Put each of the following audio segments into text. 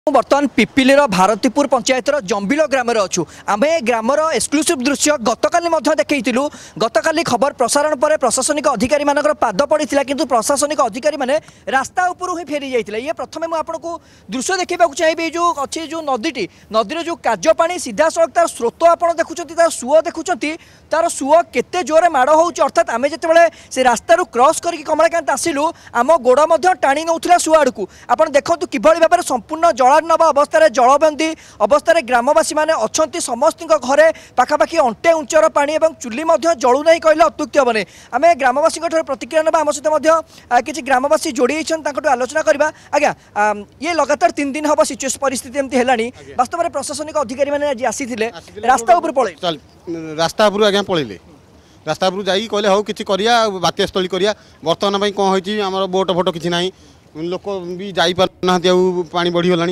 बर्तमान पिपिली भारतीपुर पंचायतर जंबिल ग्राम अच्छु आम ग्रामर एक्सक्लूसिव दृश्य गतकाली देखु गतकाली खबर प्रसारण पर प्रशासनिक अधिकारी मानकर पाद पड़ा किंतु प्रशासनिक अधिकारी माने रास्ता उपरू ही फेरी जाते ये प्रथम मुझे आपको दृश्य देखा चाहिए जो अच्छी जो नदी नदीर जो काज पा सीधा सड़क तार स्रोत आप देखुं तार सुओ देखुं तार सुओ केते जोरे माड़ हो अर्थात आम जिते से रास्तार क्रॉस करके कमलाकांत आसिलु आम गोड़ टाणी नौला सुआ आड़ को आप देखो किभली भाव में संपूर्ण जलार्णव अवस्था जलबंदी अवस्था ग्रामवासी मैंने अच्छा समस्त घरे पाखापाखि अंटे उंचर पानी और चुली जलू ना कहले अत्युक्ति हेनी आम ग्रामवासी प्रतिक्रिया ना आम सहित किसी ग्रामवासी जोड़ी आलोचना करवा आज्ञा ये लगातार 3 दिन हम सिचुएशन परिस्थिति एमती है वास्तव में प्रशासनिक अधिकारी मैंने आज आसी रास्ता उपर पड़े रास्ता उपर आज्ञा पड़े रास्ता उपर जाइए कहले हौ किसी करिया बात्यस्थली करिया बर्तमान कौन होती आम बोट फोट किसी ना लोक भी जापार ना पानी बढ़ीगला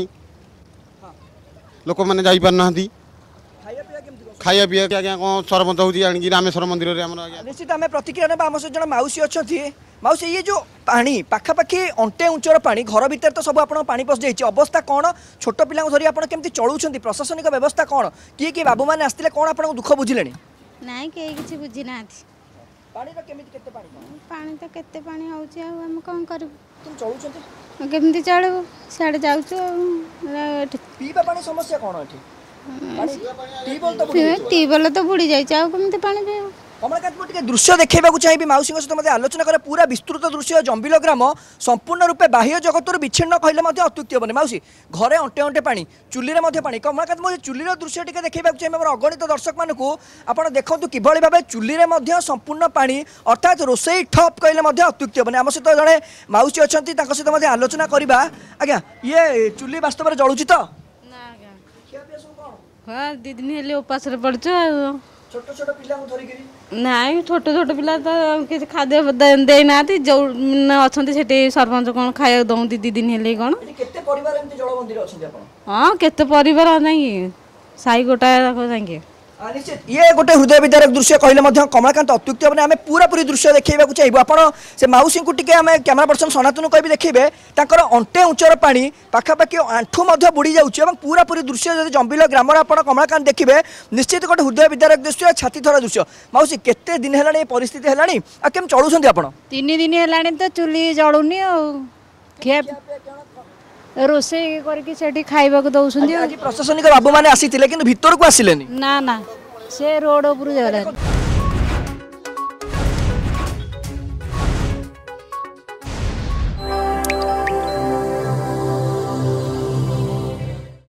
लोक मैंने जापार ना खाया पीया आज्ञा कौन सरपंच होगी रामेश्वर मंदिर में निश्चित आम प्रतिक्रिया ना आम सहित जन मौसी अच्छा मौसी ये जो पानी पाखापाखि अंटे उंचर पानी घर भीतर तो सब आप पानी पशि जाइए अवस्था कौन छोट पिला धरी आप केमती चलुंट प्रशासनिक व्यवस्था कौन किए किए बाबू मैंने आसते कौन आप दुख बुझिले ना किसी बुझी ना पानी तो केते पानी होउची आ हम कोन करब तुम चलुछते केमती चलबो साडे जाउछो पीबा पानी समस्या कोन अछि ट्यूबवेल तो बुड़ी जाई चाउ केमती पानी पियो कमलाकांत दृश्य देखा चाहिए मौसी सहित आलोचना करे पूरा विस्तृत दृश्य जंबिल ग्राम संपूर्ण रूपे बाह्य जगत विच्छिन्न कहले अत्युक्ति हेनी मौसी घरे अंटे अंटे पानी चुली में पानी कमलाकांत मुझे चुलीर दृश्य टी देखा चाहिए अगणित दर्शक मानक आप देखो किभली भाव चुली में संपूर्ण पानी अर्थात रोसई ठप कहले अत्युक्ति हेनी आम सहित जड़े मौसी अच्छा सहित आलोचना करवा आज्ञा ये चुली वास्तव में जलुची तो दी दिन हेले उपास पड़छ छोट छोट पिला धरिकी नाई छोट छोट पिला तो किसी खाद्य दे ना जो अच्छा से सरपंच कौन खाया दौं दी दिन हेले कौन हाँ केते परिवार नहीं साई गोटाए जाएंगे निश्चित ये गोटे हृदय विदारक दृश्य कहले कमलाकांत अत्युक्ति हेनी आम पूरा पूरी दृश्य देखा चाहिए आपड़ से मौसी को टी आम कैमेरा पर्सन सनातन को भी देखिए अंटे उंचर पानी पाखापाखि आंठू बुड़ी जाऊँगी पूरा पूरी दृश्य जब जंबिल ग्राम आप कमलाकांत देखिए निश्चित गोटे हृदय विदारक दृश्य छाती थर दृश्य मौसी केते दिन है परिस्थिति है केम चलुंट आप 3 दिन है तो चुली जलुनी रोषे करके खाइबा को दउछन प्रशासनिक बाबू मैंने आसी भितर को आसिले ना ना से रोड ऊपर